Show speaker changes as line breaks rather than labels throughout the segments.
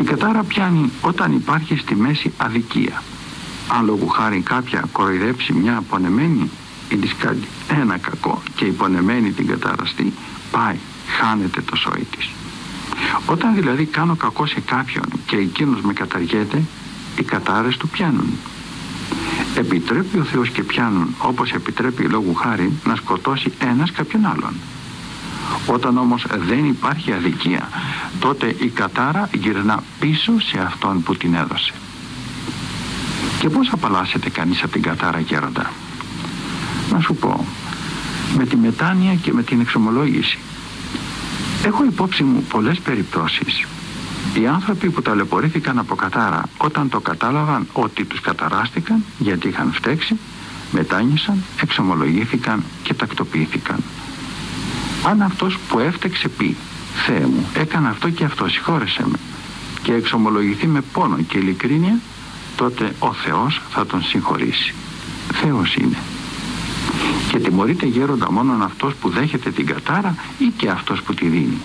Την κατάρα πιάνει όταν υπάρχει στη μέση αδικία. Αν λόγου χάρη κάποια κοροϊδέψει μια πονεμένη ή της κάνει ένα κακό και η πονεμένη την καταραστεί, πάει, χάνεται το σόι της. Όταν δηλαδή κάνω κακό σε κάποιον και εκείνος με καταργέται, οι κατάρες του πιάνουν. Επιτρέπει ο Θεός και πιάνουν, όπως επιτρέπει λόγου χάρη να σκοτώσει ένας κάποιον άλλον. Όταν όμως δεν υπάρχει αδικία, τότε η κατάρα γυρνά πίσω σε αυτόν που την έδωσε. Και πώς απαλλάσσεται κανείς από την κατάρα, γέροντα? Να σου πω, με τη μετάνοια και με την εξομολόγηση. Έχω υπόψη μου πολλές περιπτώσεις. Οι άνθρωποι που ταλαιπωρήθηκαν από κατάρα, όταν το κατάλαβαν ότι τους καταράστηκαν γιατί είχαν φταίξει, μετάνιωσαν, εξομολογήθηκαν και τακτοποιήθηκαν. Αν αυτός που έφτεξε πει «Θεέ μου, έκανα αυτό και αυτό, συγχώρεσέ με», και εξομολογηθεί με πόνο και ειλικρίνεια, τότε ο Θεός θα τον συγχωρήσει. Θεός είναι. Και τιμωρείται, γέροντα, μόνον αυτός που δέχεται την κατάρα ή και αυτός που τη δίνει?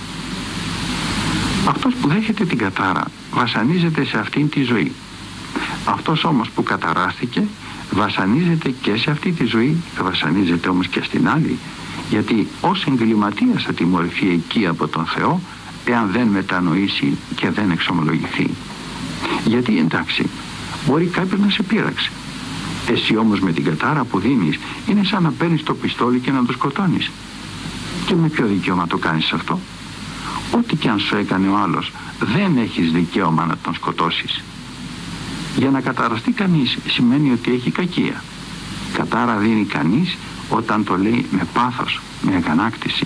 Αυτός που δέχεται την κατάρα βασανίζεται σε αυτήν τη ζωή. Αυτός όμως που καταράστηκε βασανίζεται και σε αυτή τη ζωή, βασανίζεται όμως και στην άλλη, γιατί ως εγκληματίας θα τιμωρηθεί εκεί από τον Θεό, εάν δεν μετανοήσει και δεν εξομολογηθεί. Γιατί εντάξει, μπορεί κάποιος να σε πείραξε. Εσύ όμως με την κατάρα που δίνεις είναι σαν να παίρνεις το πιστόλι και να το σκοτώνεις. Και με ποιο δικαίωμα το κάνεις αυτό? Ό,τι και αν σου έκανε ο άλλος, δεν έχεις δικαίωμα να τον σκοτώσεις. Για να καταραστεί κανείς σημαίνει ότι έχει κακία. Κατάρα δίνει κανείς όταν το λέει με πάθος, με αγανάκτηση.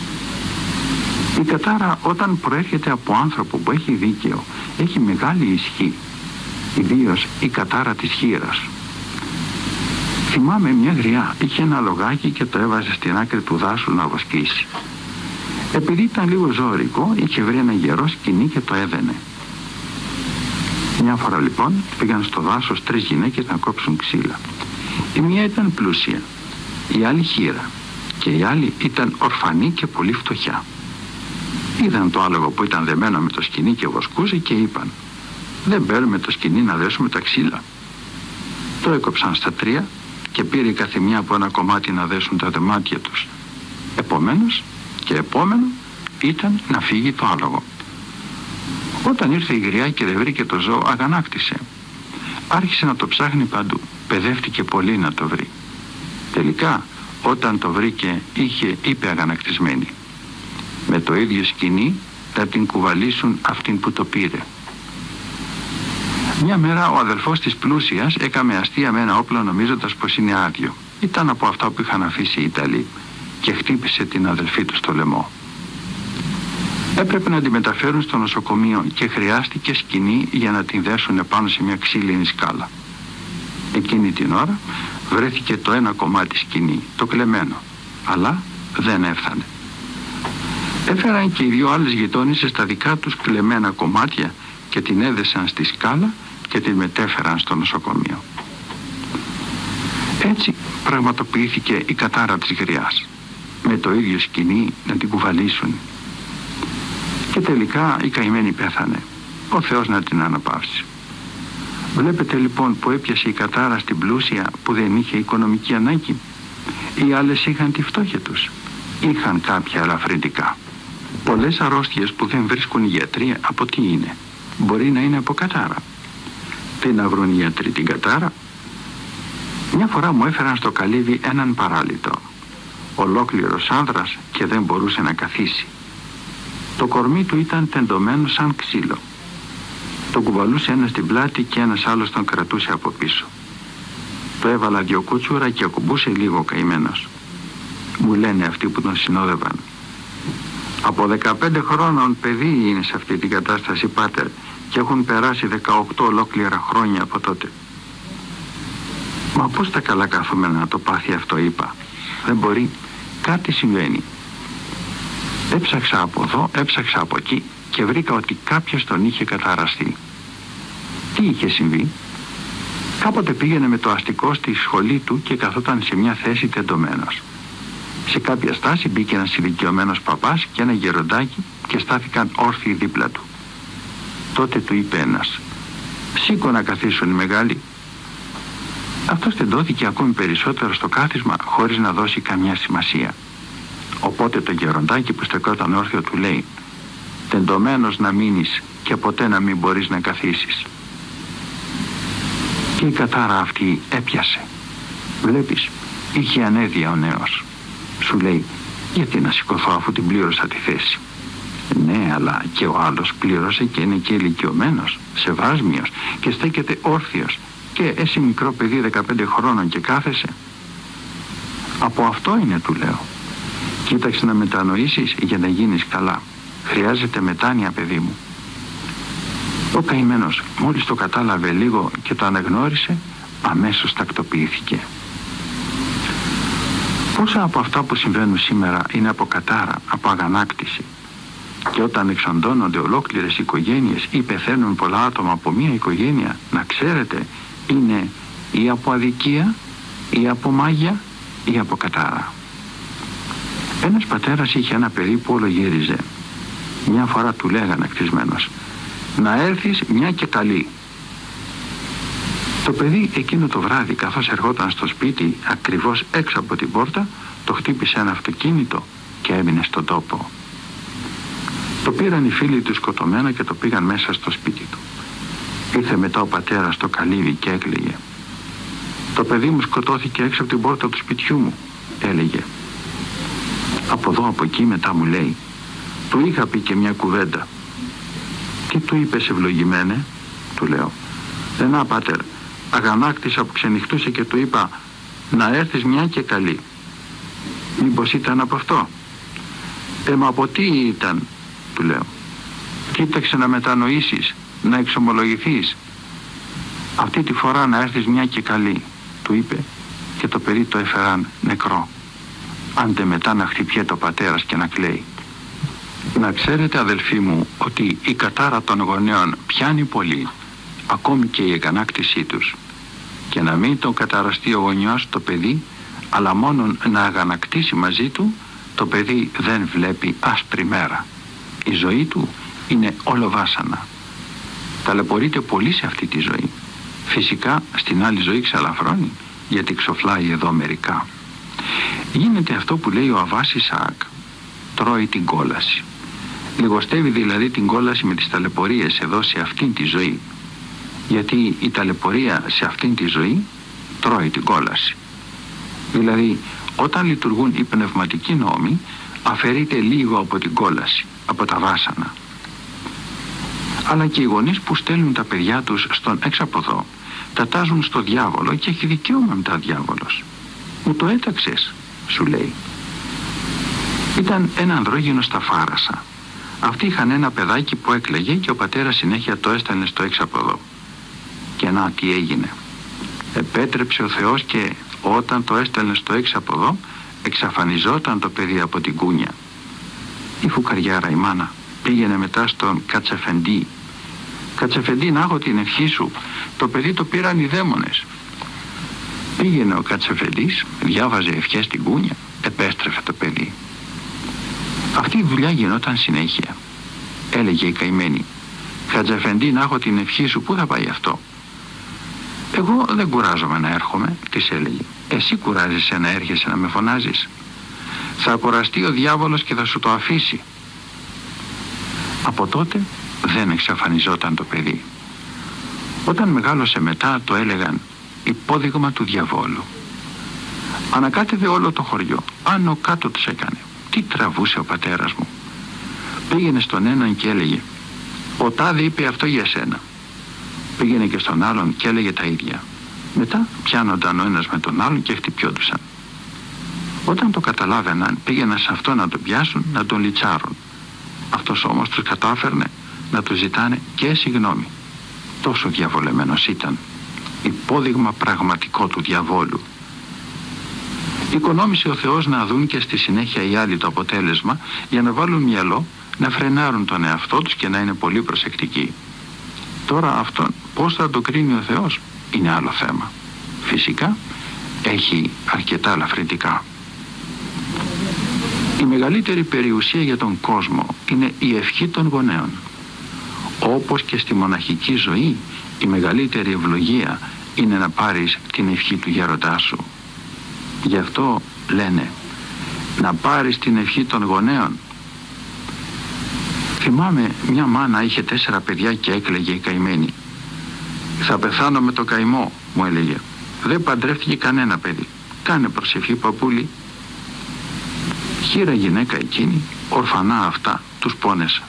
Η κατάρα όταν προέρχεται από άνθρωπο που έχει δίκαιο, έχει μεγάλη ισχύ, ιδίως η κατάρα της χήρας. Θυμάμαι μια γριά, είχε ένα λογάκι και το έβαζε στην άκρη του δάσου να βοσκήσει. Επειδή ήταν λίγο ζώρικο, είχε βρει ένα γερό σκοινί και το έδαινε. Μια φορά λοιπόν πήγαν στο δάσος 3 γυναίκες να κόψουν ξύλα. Η μία ήταν πλούσια, η άλλη χήρα και η άλλη ήταν ορφανή και πολύ φτωχιά. Είδαν το άλογο που ήταν δεμένο με το σκοινί και βοσκούσε και είπαν «Δεν παίρνουμε το σκοινί να δέσουμε τα ξύλα». Το έκοψαν στα 3 και πήρε η καθεμιά από ένα κομμάτι να δέσουν τα δεμάτια τους. Επομένως και επόμενο ήταν να φύγει το άλογο. Όταν ήρθε η γριά και δεν βρήκε το ζώο, αγανάκτησε. Άρχισε να το ψάχνει παντού. Παιδεύτηκε πολύ να το βρει. Τελικά όταν το βρήκε είπε αγανακτισμένη «Με το ίδιο σκοινί θα την κουβαλήσουν αυτήν που το πήρε». Μια μέρα ο αδελφός της πλούσιας έκαμε αστεία με ένα όπλο νομίζοντας πως είναι άδειο. Ήταν από αυτά που είχαν αφήσει οι Ιταλοί και χτύπησε την αδελφή του στο λαιμό. Έπρεπε να τη μεταφέρουν στο νοσοκομείο και χρειάστηκε σκοινί για να την δέσουν επάνω σε μια ξύλινη σκάλα. Εκείνη την ώρα βρέθηκε το ένα κομμάτι σκοινί, το κλεμμένο, αλλά δεν έφθανε. Έφεραν και οι 2 άλλες γειτόνισσες τα δικά τους κλεμμένα κομμάτια και την έδεσαν στη σκάλα και την μετέφεραν στο νοσοκομείο. Έτσι πραγματοποιήθηκε η κατάρα της γριάς. Με το ίδιο σκοινί να την κουβαλήσουν. Και τελικά η καημένη πέθανε. Ο Θεός να την αναπαύσει. Βλέπετε λοιπόν που έπιασε η κατάρα στην πλούσια που δεν είχε οικονομική ανάγκη. Οι άλλες είχαν τη φτώχεια τους. Είχαν κάποια ελαφρυντικά. Πολλές αρρώστιες που δεν βρίσκουν οι γιατροί από τι είναι? Μπορεί να είναι από κατάρα. Τι να βρουν οι γιατροί την κατάρα? Μια φορά μου έφεραν στο καλύβι έναν παράλυτο. Ολόκληρος άνδρας και δεν μπορούσε να καθίσει. Το κορμί του ήταν τεντωμένο σαν ξύλο. Τον κουβαλούσε ένας στην πλάτη και ένας άλλος τον κρατούσε από πίσω. Το έβαλα 2 κούτσουρα και ακουμπούσε λίγο καημένος. Μου λένε αυτοί που τον συνόδευαν. Από 15 χρόνων παιδί είναι σε αυτή την κατάσταση, πάτερ, και έχουν περάσει 18 ολόκληρα χρόνια από τότε. Μα πώς τα καλά καθούμενα να το πάθει αυτό, είπα. Δεν μπορεί, κάτι συμβαίνει. Έψαξα από εδώ, έψαξα από εκεί και βρήκα ότι κάποιος τον είχε καταραστεί. Τι είχε συμβεί? Κάποτε πήγαινε με το αστικό στη σχολή του και καθόταν σε μια θέση τεντωμένος. Σε κάποια στάση μπήκε ένας ηλικιωμένος παπάς και ένα γεροντάκι και στάθηκαν όρθιοι δίπλα του. Τότε του είπε ένας: «Σήκω να καθίσουν οι μεγάλοι». Αυτός τεντώθηκε ακόμη περισσότερο στο κάθισμα χωρίς να δώσει καμιά σημασία. Οπότε το γεροντάκι που στεκόταν όρθιο του λέει: «Τεντωμένος να μείνεις και ποτέ να μην μπορείς να καθίσεις». Και η κατάρα αυτή έπιασε. Βλέπεις, είχε ανέδεια ο νέος. Σου λέει: «Γιατί να σηκωθώ αφού την πλήρωσα τη θέση». Ναι, αλλά και ο άλλος πλήρωσε και είναι και ηλικιωμένος, σεβάσμιος και στέκεται όρθιος, και εσύ μικρό παιδί 15 χρόνων και κάθεσαι. Από αυτό είναι, του λέω. Κοίταξε να μετανοήσεις για να γίνεις καλά. Χρειάζεται μετάνοια, παιδί μου. Ο καημένος μόλις το κατάλαβε λίγο και το αναγνώρισε, αμέσως τακτοποιήθηκε. Πόσα από αυτά που συμβαίνουν σήμερα είναι από κατάρα, από αγανάκτηση. Και όταν εξοντώνονται ολόκληρες οικογένειες ή πεθαίνουν πολλά άτομα από μία οικογένεια, να ξέρετε, είναι ή από αδικία, ή από μάγια, ή από κατάρα. Ένας πατέρας είχε ένα παιδί που όλο γύριζε. Μια φορά του λέγανε κτισμένος: «Να έρθεις μια και καλή». Το παιδί εκείνο το βράδυ, καθώς ερχόταν στο σπίτι, ακριβώς έξω από την πόρτα, το χτύπησε ένα αυτοκίνητο και έμεινε στον τόπο. Το πήραν οι φίλοι του σκοτωμένα και το πήγαν μέσα στο σπίτι του. Ήρθε μετά ο πατέρας στο καλύβι και έκλαιγε. «Το παιδί μου σκοτώθηκε έξω από την πόρτα του σπιτιού μου», έλεγε. Από εδώ από εκεί μετά μου λέει: «Του είχα πει και μια κουβέντα». «Τι του είπες, ευλογημένε?» του λέω. «Να, πάτερ, αγανάκτησα που ξενυχτούσε και του είπα να έρθεις μια και καλή». «Μήπως ήταν από αυτό?» «Μα από τι ήταν?» του λέω. «Κοίταξε να μετανοήσεις, να εξομολογηθείς. Αυτή τη φορά να έρθεις μια και καλή», του είπε, και το παιδί το έφεραν νεκρό. Άντε μετά να χτυπιέται ο πατέρας και να κλαίει. Να ξέρετε, αδελφοί μου, ότι η κατάρα των γονέων πιάνει πολύ, ακόμη και η αγανάκτησή τους. Και να μην τον καταραστεί ο γονιός το παιδί, αλλά μόνον να αγανακτήσει μαζί του, το παιδί δεν βλέπει άσπρη μέρα. Η ζωή του είναι όλο βάσανα. Ταλαιπωρείται πολύ σε αυτή τη ζωή. Φυσικά στην άλλη ζωή ξαλαφρώνει, γιατί ξοφλάει εδώ μερικά. Γίνεται αυτό που λέει ο Αββάς Ισαάκ: τρώει την κόλαση. Λιγοστεύει δηλαδή την κόλαση με τις ταλαιπωρίες εδώ σε αυτήν τη ζωή. Γιατί η ταλαιπωρία σε αυτήν τη ζωή τρώει την κόλαση. Δηλαδή όταν λειτουργούν οι πνευματικοί νόμοι, αφαιρείται λίγο από την κόλαση, από τα βάσανα. Αλλά και οι γονείς που στέλνουν τα παιδιά τους στον έξαποδο, τα τάζουν στο διάβολο και έχει δικαίωμα μετά διάβολος. «Μου το έταξες», σου λέει. Ήταν ένα ανδρόγυνο στα Φάρασα. Αυτοί είχαν ένα παιδάκι που έκλαιγε και ο πατέρας συνέχεια το έστελνε στο έξαποδο. Και να τι έγινε. Επέτρεψε ο Θεός και όταν το έστελνε στο έξαποδο, εξαφανιζόταν το παιδί από την κούνια. Η φουκαριάρα η μάνα πήγαινε μετά στον Κατσαφεντή. «Κατσαφεντή, να έχω την ευχή σου, το παιδί το πήραν οι δαίμονες». Πήγαινε ο Κατσαφεντής, διάβαζε ευχές στην κούνια, επέστρεφε το παιδί. Αυτή η δουλειά γινόταν συνέχεια. Έλεγε η καημένη: «Κατσαφεντή, να έχω την ευχή σου, πού θα πάει αυτό?» «Εγώ δεν κουράζομαι να έρχομαι», της έλεγε. «Εσύ κουράζεσαι να έρχεσαι να με φωνάζεις. Θα κουραστεί ο διάβολος και θα σου το αφήσει». Από τότε δεν εξαφανιζόταν το παιδί. Όταν μεγάλωσε μετά το έλεγαν υπόδειγμα του διαβόλου. Ανακάτευε όλο το χωριό, άνω κάτω τους έκανε. Τι τραβούσε ο πατέρας μου. Πήγαινε στον έναν και έλεγε: «Ο τάδε είπε αυτό για σένα». Πήγαινε και στον άλλον και έλεγε τα ίδια. Μετά πιάνονταν ο ένας με τον άλλον και χτυπιόντουσαν. Όταν το καταλάβαιναν, πήγαιναν σε αυτό να τον πιάσουν, να τον λιτσάρουν. Αυτός όμως τους κατάφερνε να του ζητάνε και συγγνώμη. Τόσο διαβολεμένος ήταν. Υπόδειγμα πραγματικό του διαβόλου. Οικονόμησε ο Θεός να δουν και στη συνέχεια οι άλλοι το αποτέλεσμα, για να βάλουν μυαλό, να φρενάρουν τον εαυτό τους και να είναι πολύ προσεκτικοί. Τώρα αυτόν πώς θα το κρίνει ο Θεός είναι άλλο θέμα. Φυσικά έχει αρκετά ελαφρυντικά. Η μεγαλύτερη περιουσία για τον κόσμο είναι η ευχή των γονέων. Όπως και στη μοναχική ζωή, η μεγαλύτερη ευλογία είναι να πάρεις την ευχή του γέροντά σου. Γι' αυτό λένε να πάρεις την ευχή των γονέων. Θυμάμαι μια μάνα είχε 4 παιδιά και έκλαιγε η καημένη. «Θα πεθάνω με το καημό», μου έλεγε. Δεν παντρεύτηκε κανένα παιδί. «Κάνε προσευχή, παππούλη». Χήρα γυναίκα εκείνη, ορφανά αυτά, τους πόνεσα.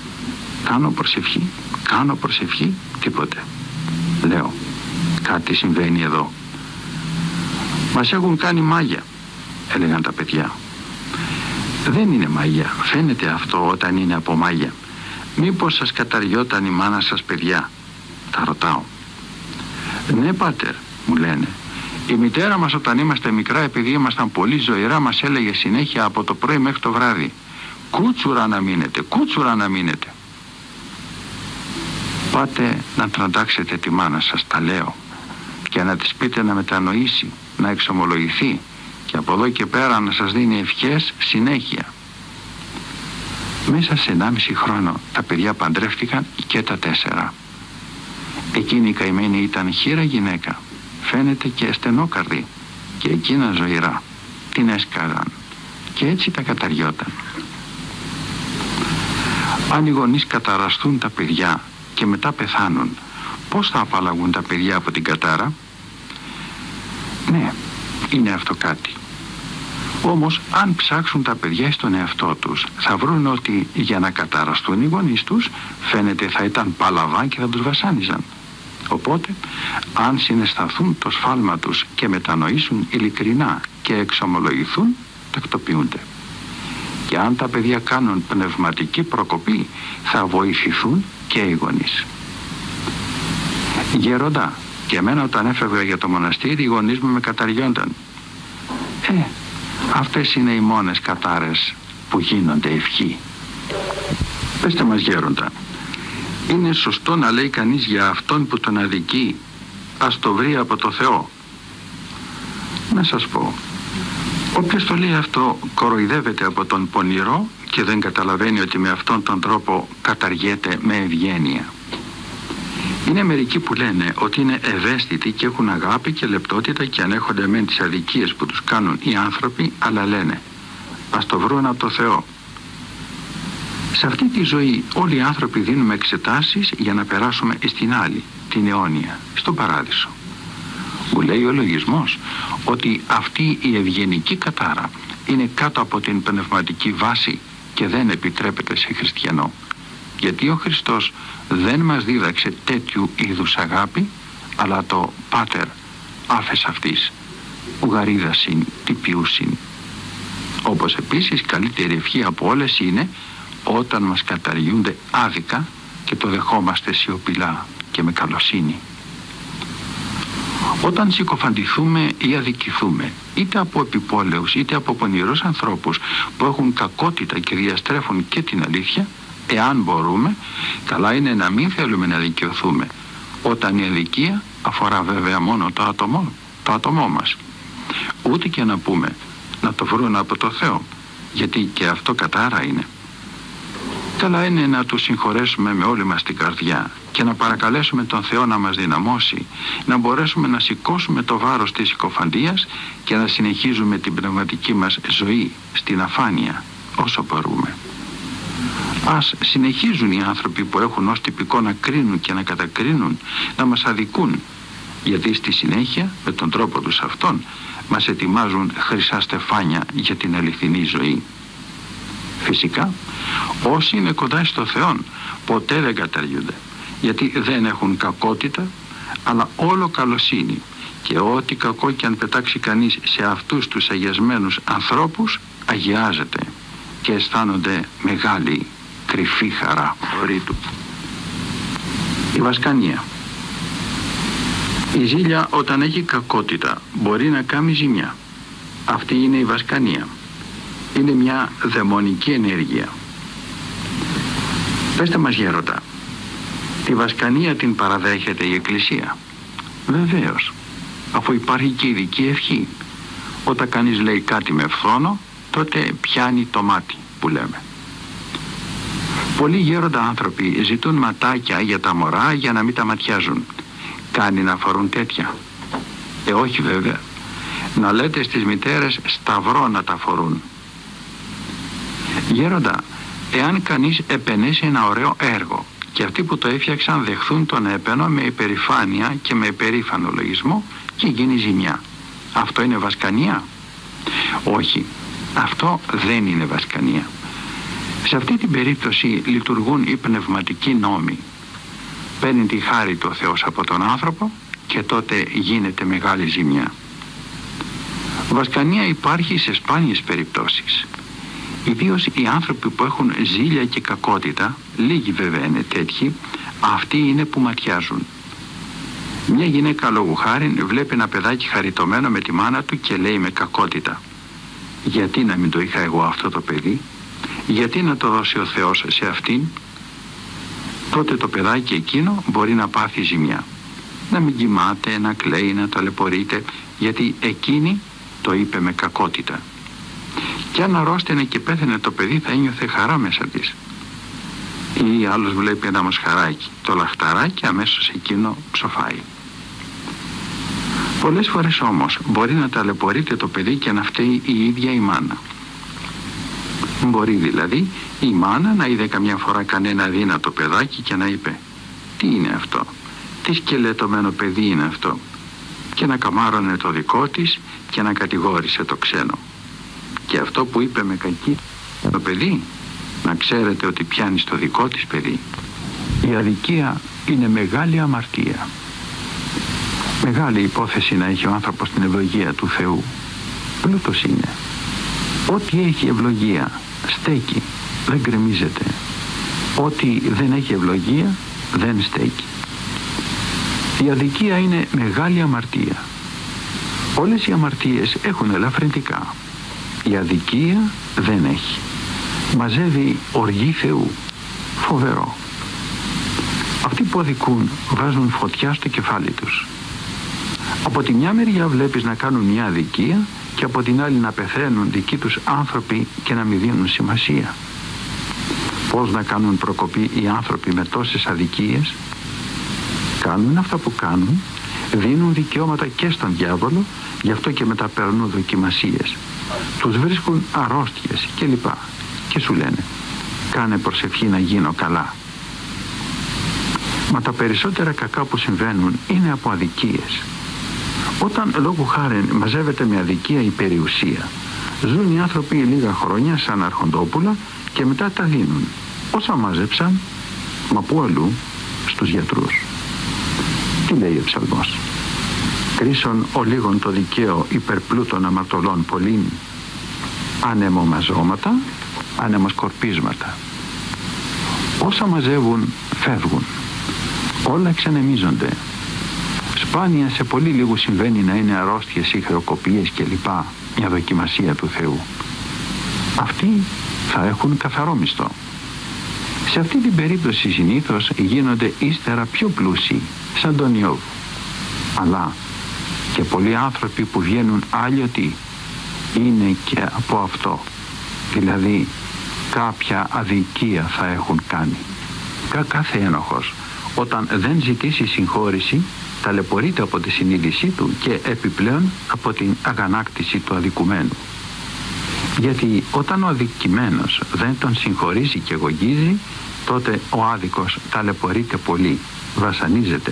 Κάνω προσευχή, τίποτε. Λέω, κάτι συμβαίνει εδώ. «Μας έχουν κάνει μάγια», έλεγαν τα παιδιά. «Δεν είναι μάγια, φαίνεται αυτό όταν είναι από μάγια. Μήπως σας καταριόταν η μάνα σας, παιδιά?» Τα ρωτάω. «Ναι, πάτερ», μου λένε. «Η μητέρα μας όταν είμαστε μικρά, επειδή ήμασταν πολύ ζωηρά, μας έλεγε συνέχεια από το πρωί μέχρι το βράδυ, κούτσουρα να μείνετε, κούτσουρα να μείνετε». Πάτε να τραντάξετε τη μάνα σας, τα λέω, και να της πείτε να μετανοήσει, να εξομολογηθεί, και από εδώ και πέρα να σας δίνει ευχές συνέχεια. Μέσα σε 1,5 χρόνο τα παιδιά παντρεύτηκαν και τα 4. Εκείνη η καημένη ήταν χήρα γυναίκα, φαίνεται και στενόκαρδη, και εκείνα ζωηρά την έσκαγαν και έτσι τα καταριόταν. Αν οι γονείς καταραστούν τα παιδιά και μετά πεθάνουν, πώς θα απαλλαγούν τα παιδιά από την κατάρα? Ναι, είναι αυτό κάτι. Όμως αν ψάξουν τα παιδιά στον εαυτό τους, θα βρουν ότι για να καταραστούν οι γονείς τους, φαίνεται θα ήταν παλαβά και θα τους βασάνιζαν. Οπότε αν συναισθανθούν το σφάλμα τους και μετανοήσουν ειλικρινά και εξομολογηθούν, τακτοποιούνται. Και αν τα παιδιά κάνουν πνευματική προκοπή, θα βοηθηθούν και οι γονείς. Γέροντα, και εμένα όταν έφευγα για το μοναστήρι, οι γονείς μου με καταριόνταν. Αυτές είναι οι μόνες κατάρες που γίνονται ευχή. Πεςτε μας, γέροντα, είναι σωστό να λέει κανείς για αυτόν που τον αδικεί, ας το βρει από το Θεό? Να σας πω, όποιος το λέει αυτό κοροϊδεύεται από τον πονηρό και δεν καταλαβαίνει ότι με αυτόν τον τρόπο καταργέται με ευγένεια. Είναι μερικοί που λένε ότι είναι ευαίσθητοι και έχουν αγάπη και λεπτότητα και ανέχονται μεν τις αδικίες που τους κάνουν οι άνθρωποι, αλλά λένε ας το βρουν από το Θεό. Σε αυτή τη ζωή όλοι οι άνθρωποι δίνουμε εξετάσεις για να περάσουμε στην άλλη, την αιώνια, στον παράδεισο. Μου λέει ο λογισμός ότι αυτή η ευγενική κατάρα είναι κάτω από την πνευματική βάση και δεν επιτρέπεται σε χριστιανό. Γιατί ο Χριστός δεν μας δίδαξε τέτοιου είδους αγάπη, αλλά το «Πάτερ, άφες αυτής, ουγαρίδασιν, τυπιούσιν». Όπως επίσης καλύτερη ευχή από όλες είναι όταν μας καταργούνται άδικα και το δεχόμαστε σιωπηλά και με καλοσύνη. Όταν συκοφαντηθούμε ή αδικηθούμε, είτε από επιπόλαιους είτε από πονηρούς ανθρώπους που έχουν κακότητα και διαστρέφουν και την αλήθεια, εάν μπορούμε, καλά είναι να μην θέλουμε να δικαιωθούμε, όταν η αδικία αφορά βέβαια μόνο το άτομό μας. Ούτε και να πούμε να το βρουν από το Θεό, γιατί και αυτό κατάρα είναι. Καλά είναι να τους συγχωρέσουμε με όλη μας την καρδιά και να παρακαλέσουμε τον Θεό να μας δυναμώσει, να μπορέσουμε να σηκώσουμε το βάρος της συκοφαντίας και να συνεχίζουμε την πνευματική μας ζωή στην αφάνεια όσο μπορούμε. Ας συνεχίζουν οι άνθρωποι που έχουν ως τυπικό να κρίνουν και να κατακρίνουν, να μας αδικούν, γιατί στη συνέχεια με τον τρόπο τους αυτόν μας ετοιμάζουν χρυσά στεφάνια για την αληθινή ζωή. Φυσικά όσοι είναι κοντά στο Θεό ποτέ δεν καταργούνται, γιατί δεν έχουν κακότητα αλλά όλο καλοσύνη, και ό,τι κακό και αν πετάξει κανείς σε αυτούς τους αγιασμένους ανθρώπους αγιάζεται και αισθάνονται μεγάλη κρυφή χαρά του. Η βασκανία. Η ζήλια όταν έχει κακότητα μπορεί να κάνει ζημιά. Αυτή είναι η βασκανία. Είναι μια δαιμονική ενέργεια. Πεςτε μας, γέροντα, τη βασκανία την παραδέχεται η Εκκλησία? Βεβαίως, αφού υπάρχει και ειδική ευχή. Όταν κανείς λέει κάτι με φθόνο, τότε πιάνει το μάτι που λέμε. Πολλοί γέροντα άνθρωποι ζητούν ματάκια για τα μωρά για να μην τα ματιάζουν. Κάνει να φορούν τέτοια? Όχι βέβαια. Να λέτε στις μητέρες σταυρό να τα φορούν. Γέροντα, εάν κανείς επενέσει ένα ωραίο έργο και αυτοί που το έφτιαξαν δεχθούν τον έπαινο με υπερηφάνεια και με υπερήφανο λογισμό και γίνει ζημιά, αυτό είναι βασκανία? Όχι, αυτό δεν είναι βασκανία. Σε αυτή την περίπτωση λειτουργούν οι πνευματικοί νόμοι. Παίρνει τη χάρη του ο Θεός από τον άνθρωπο και τότε γίνεται μεγάλη ζημιά. Βασκανία υπάρχει σε σπάνιες περιπτώσεις. Ιδίως οι άνθρωποι που έχουν ζήλια και κακότητα, λίγοι βέβαια είναι τέτοιοι, αυτοί είναι που ματιάζουν. Μια γυναίκα λόγου χάριν βλέπει ένα παιδάκι χαριτωμένο με τη μάνα του και λέει με κακότητα: γιατί να μην το είχα εγώ αυτό το παιδί, γιατί να το δώσει ο Θεός σε αυτήν? Τότε το παιδάκι εκείνο μπορεί να πάθει ζημιά, να μην κοιμάται, να κλαίει, να ταλαιπωρείται, γιατί εκείνη το είπε με κακότητα. Και αν αρρώστηνε και πέθαινε το παιδί, θα ένιωθε χαρά μέσα της. Ή άλλος βλέπει ένα μοσχαράκι, το λαχταράκι αμέσως εκείνο ψοφάει. Πολλές φορές όμως μπορεί να ταλαιπωρείται το παιδί και να φταίει η ίδια η μάνα. Μπορεί δηλαδή η μάνα να είδε καμιά φορά κανένα δύνατο παιδάκι και να είπε: τι είναι αυτό, τι σκελετωμένο παιδί είναι αυτό, και να καμάρωνε το δικό της και να κατηγόρησε το ξένο. Και αυτό που είπε με κακή το παιδί, να ξέρετε ότι πιάνει στο δικό της παιδί. Η αδικία είναι μεγάλη αμαρτία. Μεγάλη υπόθεση να έχει ο άνθρωπος την ευλογία του Θεού. Πλούτος είναι. Ό,τι έχει ευλογία στέκει, δεν γκρεμίζεται. Ό,τι δεν έχει ευλογία δεν στέκει. Η αδικία είναι μεγάλη αμαρτία. Όλες οι αμαρτίες έχουν ελαφρυντικά. Η αδικία δεν έχει. Μαζεύει οργή Θεού. Φοβερό. Αυτοί που αδικούν βάζουν φωτιά στο κεφάλι τους. Από τη μια μεριά βλέπεις να κάνουν μια αδικία και από την άλλη να πεθαίνουν δικοί τους άνθρωποι και να μην δίνουν σημασία. Πώς να κάνουν προκοπή οι άνθρωποι με τόσες αδικίες? Κάνουν αυτά που κάνουν, δίνουν δικαιώματα και στον διάβολο, γι' αυτό και μεταπερνούν δοκιμασίες. Τους βρίσκουν αρρώστιες κλπ. Και σου λένε: κάνε προσευχή να γίνω καλά. Μα τα περισσότερα κακά που συμβαίνουν είναι από αδικίες. Όταν λόγου χάριν μαζεύεται με αδικία η περιουσία, ζουν οι άνθρωποι λίγα χρόνια σαν αρχοντόπουλα και μετά τα δίνουν. Όσα μάζεψαν, μα πού αλλού? Στους γιατρούς. Τι λέει ο ψαλμός? Κρίσον ο λίγον το δικαίο υπερπλούτων αμαρτωλών πολλήν, ανεμομαζώματα, ανεμοσκορπίσματα. Όσα μαζεύουν φεύγουν, όλα εξανεμίζονται. Σπάνια σε πολύ λίγο συμβαίνει να είναι αρρώστιες ή χρεοκοπίες κλπ. Μια δοκιμασία του Θεού. Αυτοί θα έχουν καθαρό μισθό. Σε αυτή την περίπτωση συνήθως γίνονται ύστερα πιο πλούσιοι, σαν τον Ιώβ. Αλλά και πολλοί άνθρωποι που βγαίνουν άλλοιωτοι είναι και από αυτό. Δηλαδή κάποια αδικία θα έχουν κάνει. Κάθε ένοχος όταν δεν ζητήσει συγχώρηση ταλαιπωρείται από τη συνείδησή του και επιπλέον από την αγανάκτηση του αδικουμένου. Γιατί όταν ο αδικημένος δεν τον συγχωρήσει και γογγίζει, τότε ο άδικος ταλαιπωρείται πολύ, βασανίζεται.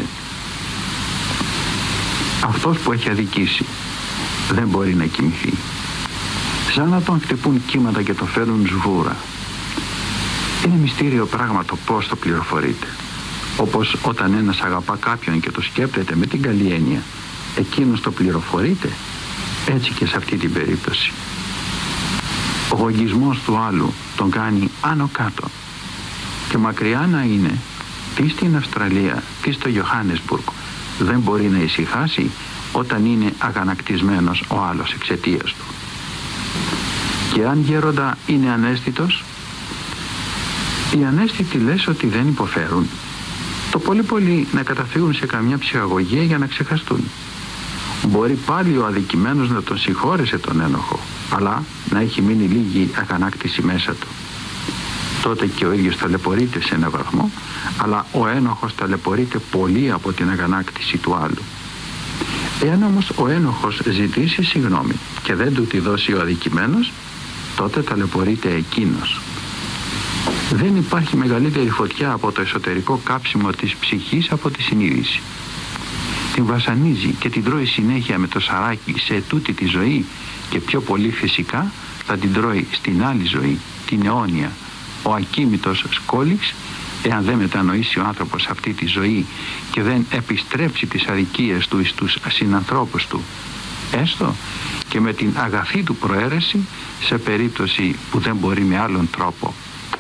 Αυτός που έχει αδικήσει δεν μπορεί να κοιμηθεί. Σαν να τον χτυπούν κύματα και τον φέρνουν σβούρα. Είναι μυστήριο πράγμα το πώς το πληροφορείται. Όπως όταν ένας αγαπά κάποιον και το σκέπτεται με την καλή έννοια, εκείνος το πληροφορείται, έτσι και σε αυτή την περίπτωση. Ο γογγισμός του άλλου τον κάνει άνω κάτω. Και μακριά να είναι, τι στην Αυστραλία, τι στο Johannesburg, δεν μπορεί να ησυχάσει όταν είναι αγανακτισμένος ο άλλος εξαιτίας του. Και αν γέροντα είναι ανέστητος, οι ανέστητοι λες ότι δεν υποφέρουν. Το πολύ πολύ να καταφύγουν σε καμιά ψυχαγωγία για να ξεχαστούν. Μπορεί πάλι ο αδικημένος να τον συγχώρεσε τον ένοχο, αλλά να έχει μείνει λίγη αγανάκτηση μέσα του. τότε και ο ίδιος ταλαιπωρείται σε έναν βαθμό, αλλά ο ένοχος ταλαιπωρείται πολύ από την αγανάκτηση του άλλου. Εάν όμως ο ένοχος ζητήσει συγγνώμη και δεν του τη δώσει ο αδικημένος, τότε ταλαιπωρείται εκείνος. Δεν υπάρχει μεγαλύτερη φωτιά από το εσωτερικό κάψιμο της ψυχής από τη συνείδηση. Την βασανίζει και την τρώει συνέχεια με το σαράκι σε τούτη τη ζωή, και πιο πολύ φυσικά θα την τρώει στην άλλη ζωή, την αιώνια. Ο ακίμητος σκόλιξ, εάν δεν μετανοήσει ο άνθρωπος αυτή τη ζωή και δεν επιστρέψει τις αδικίες του εις τους συνανθρώπους του, έστω και με την αγαθή του προαίρεση, σε περίπτωση που δεν μπορεί με άλλον τρόπο.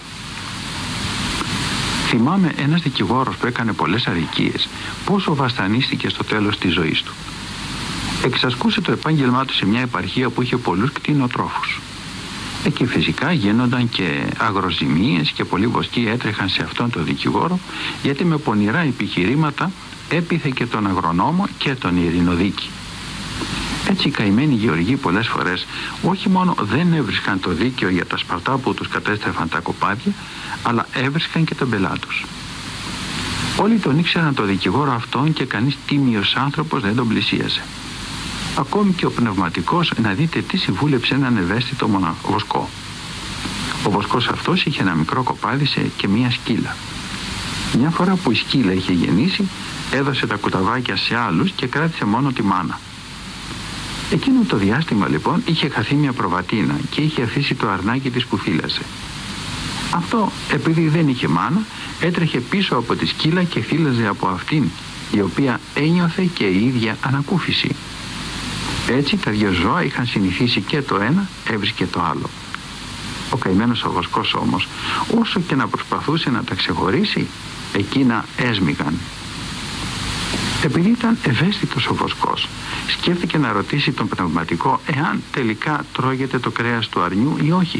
Θυμάμαι ένας δικηγόρος που έκανε πολλές αδικίες, πόσο βασανίστηκε στο τέλος της ζωής του. Εξασκούσε το επάγγελμά του σε μια επαρχία που είχε πολλούς κτηνοτρόφους. Εκεί φυσικά γίνονταν και αγροζημίες και πολλοί βοσκοί έτρεχαν σε αυτόν τον δικηγόρο, γιατί με πονηρά επιχειρήματα έπιθε και τον αγρονόμο και τον ειρηνοδίκη. Έτσι οι καημένοι γεωργοί πολλές φορές όχι μόνο δεν έβρισκαν το δίκαιο για τα σπαρτά που τους κατέστρεφαν τα κοπάδια, αλλά έβρισκαν και τον πελά τους. Όλοι τον ήξεραν το δικηγόρο αυτόν και κανείς τίμιος άνθρωπος δεν τον πλησίαζε. Ακόμη και ο πνευματικός, να δείτε τι συμβούλεψε έναν ευαίσθητο βοσκό. Ο βοσκός αυτός είχε ένα μικρό κοπάδι και μία σκύλα. Μια φορά που η σκύλα είχε γεννήσει, έδωσε τα κουταβάκια σε άλλους και κράτησε μόνο τη μάνα. Εκείνο το διάστημα λοιπόν είχε χαθεί μια προβατίνα και είχε αφήσει το αρνάκι της που φύλαζε. Αυτό, επειδή δεν είχε μάνα, έτρεχε πίσω από τη σκύλα και φύλαζε από αυτήν, η οποία ένιωθε και η ίδια ανακούφιση. Έτσι τα δύο ζώα είχαν συνηθίσει και το ένα έβρισκε το άλλο. Ο καημένος ο βοσκός όμως, όσο και να προσπαθούσε να τα ξεχωρίσει, εκείνα έσμιγαν. Επειδή ήταν ευαίσθητος ο βοσκός, σκέφτηκε να ρωτήσει τον πνευματικό εάν τελικά τρώγεται το κρέας του αρνιού ή όχι.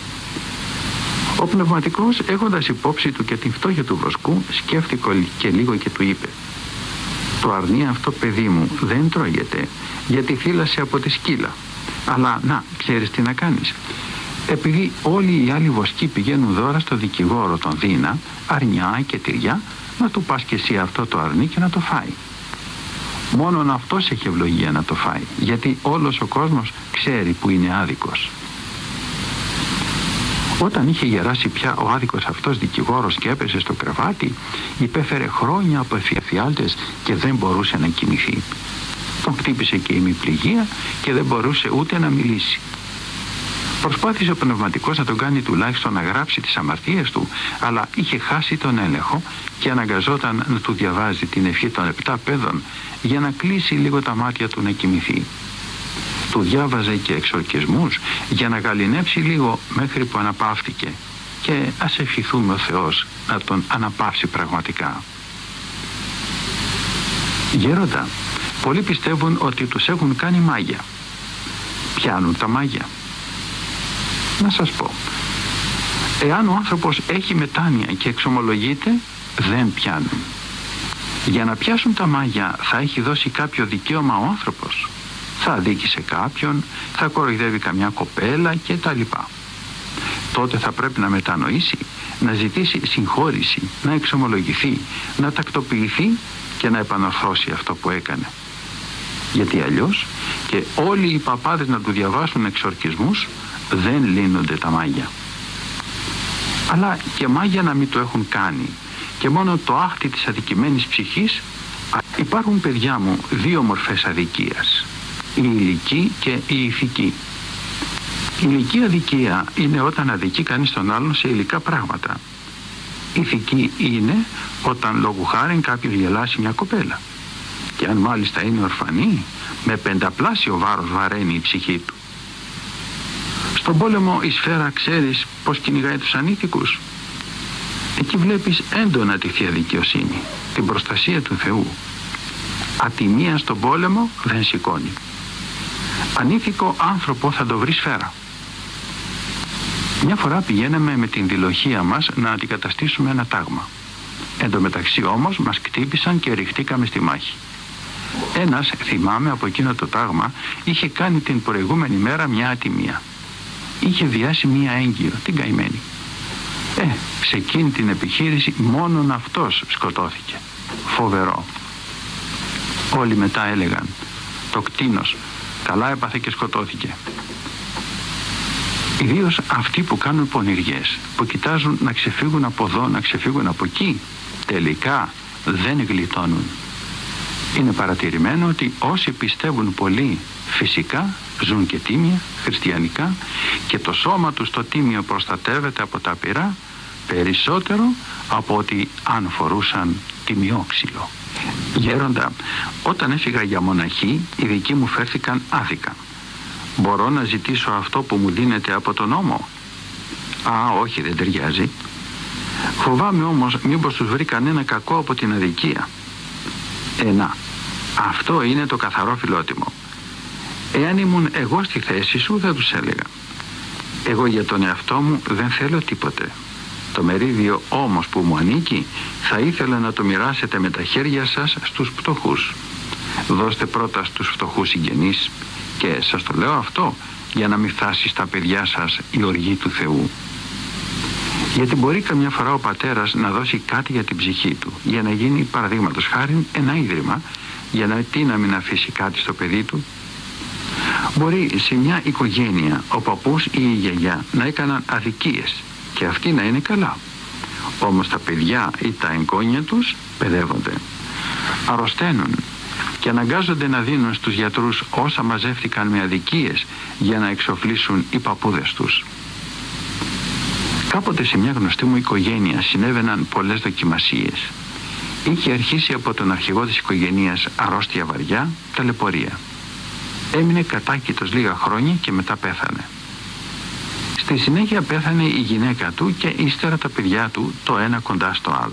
Ο πνευματικός, έχοντας υπόψη του και την φτώχεια του βοσκού, σκέφτηκε και λίγο και του είπε: «Το αρνί αυτό, παιδί μου, δεν τρώγεται, γιατί φύλασε από τη σκύλα. Αλλά να, ξέρεις τι να κάνεις. Επειδή όλοι οι άλλοι βοσκοί πηγαίνουν δώρα στο δικηγόρο τον Δίνα, αρνιά και τυριά, να του πας και εσύ αυτό το αρνί και να το φάει. Μόνον αυτός έχει ευλογία να το φάει, γιατί όλος ο κόσμος ξέρει που είναι άδικος». Όταν είχε γεράσει πια ο άδικος αυτός δικηγόρος και έπεσε στο κρεβάτι, υπέφερε χρόνια από εφιάλτες και δεν μπορούσε να κοιμηθεί. Τον χτύπησε και η ημιπληγία και δεν μπορούσε ούτε να μιλήσει. Προσπάθησε ο πνευματικός να τον κάνει τουλάχιστον να γράψει τις αμαρτίες του, αλλά είχε χάσει τον έλεγχο και αναγκαζόταν να του διαβάζει την ευχή των 7 παιδών για να κλείσει λίγο τα μάτια του να κοιμηθεί. Του διάβαζε και εξορκισμούς για να γαληνέψει λίγο μέχρι που αναπαύτηκε, και ας ευχηθούμε ο Θεός να τον αναπαύσει πραγματικά. Γέροντα, πολλοί πιστεύουν ότι τους έχουν κάνει μάγια. Πιάνουν τα μάγια? Να σας πω, εάν ο άνθρωπος έχει μετάνοια και εξομολογείται, δεν πιάνουν. Για να πιάσουν τα μάγια θα έχει δώσει κάποιο δικαίωμα ο άνθρωπος. Θα αδίκησε κάποιον, θα κοροϊδεύει καμιά κοπέλα και τα λοιπά. Τότε θα πρέπει να μετανοήσει, να ζητήσει συγχώρηση, να εξομολογηθεί, να τακτοποιηθεί και να επανορθώσει αυτό που έκανε. Γιατί αλλιώς και όλοι οι παπάδες να του διαβάσουν εξορκισμούς, δεν λύνονται τα μάγια. Αλλά και μάγια να μην το έχουν κάνει και μόνο το άχτη της αδικημένης ψυχής. Υπάρχουν, παιδιά μου, 2 μορφές αδικίας: η υλική και η ηθική. Η υλική αδικία είναι όταν αδικεί κανείς τον άλλον σε υλικά πράγματα. Η ηθική είναι όταν λόγου χάριν κάποιος γελάσει μια κοπέλα, και αν μάλιστα είναι ορφανή, με 5πλάσιο βάρος βαραίνει η ψυχή του. Στον πόλεμο η σφαίρα, ξέρεις πως κυνηγάει τους ανήθικους? Εκεί βλέπεις έντονα τη Θεία Δικαιοσύνη, την προστασία του Θεού. Ατιμία στον πόλεμο δεν σηκώνει. Ανήθικο άνθρωπο θα το βρει σφαίρα. Μια φορά πηγαίναμε με την διλοχία μας να αντικαταστήσουμε ένα τάγμα. Εν τω μεταξύ όμως μας κτύπησαν και ριχτήκαμε στη μάχη. Ένας, θυμάμαι, από εκείνο το τάγμα είχε κάνει την προηγούμενη μέρα μια ατιμία. Είχε βιάσει μια έγκυο, την καημένη. Σε εκείνη την επιχείρηση μόνον αυτός σκοτώθηκε. Φοβερό. Όλοι μετά έλεγαν, το κτήνος καλά έπαθε και σκοτώθηκε. Ιδίως αυτοί που κάνουν πονηριές, που κοιτάζουν να ξεφύγουν από εδώ, να ξεφύγουν από εκεί, τελικά δεν γλιτώνουν. Είναι παρατηρημένο ότι όσοι πιστεύουν πολύ φυσικά ζουν και τίμια, χριστιανικά, και το σώμα τους το τίμιο προστατεύεται από τα πυρά περισσότερο από ότι αν φορούσαν τιμιόξυλο. Γέροντα, όταν έφυγα για μοναχή, οι δικοί μου φέρθηκαν άδικα. Μπορώ να ζητήσω αυτό που μου δίνεται από τον νόμο? Όχι, δεν ταιριάζει. Φοβάμαι όμως μήπως τους βρει κανένα κακό από την αδικία. Να, αυτό είναι το καθαρό φιλότιμο. Εάν ήμουν εγώ στη θέση σου, θα τους έλεγα, εγώ για τον εαυτό μου δεν θέλω τίποτε. Το μερίδιο όμως που μου ανήκει θα ήθελα να το μοιράσετε με τα χέρια σας στους φτωχούς. Δώστε πρώτα στους φτωχούς συγγενείς, και σας το λέω αυτό για να μην φτάσει στα παιδιά σας η οργή του Θεού. Γιατί μπορεί καμιά φορά ο πατέρας να δώσει κάτι για την ψυχή του, για να γίνει παραδείγματος χάριν ένα ίδρυμα, για να μην αφήσει κάτι στο παιδί του. Μπορεί σε μια οικογένεια ο παππούς ή η γιαγιά να έκαναν αδικίες και αυτοί να είναι καλά. Όμως τα παιδιά ή τα εγγόνια τους παιδεύονται, αρρωσταίνουν και αναγκάζονται να δίνουν στους γιατρούς όσα μαζεύτηκαν με αδικίες για να εξοφλήσουν οι παππούδες τους. Κάποτε σε μια γνωστή μου οικογένεια συνέβαιναν πολλές δοκιμασίες. Είχε αρχίσει από τον αρχηγό της οικογένειας αρρώστια βαριά, ταλαιπωρία. Έμεινε κατάκητος λίγα χρόνια και μετά πέθανε. Στη συνέχεια πέθανε η γυναίκα του και ύστερα τα παιδιά του, το ένα κοντά στο άλλο.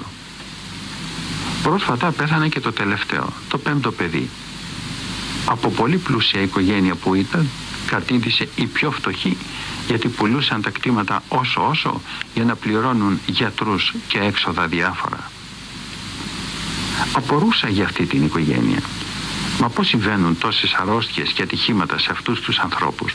Πρόσφατα πέθανε και το τελευταίο, το πέμπτο παιδί. Από πολύ πλούσια οικογένεια που ήταν, κατήντησε η πιο φτωχή, γιατί πουλούσαν τα κτήματα όσο για να πληρώνουν γιατρούς και έξοδα διάφορα. Απορούσα για αυτή την οικογένεια. Μα πώς συμβαίνουν τόσες αρρώστιες και ατυχήματα σε αυτούς τους ανθρώπους?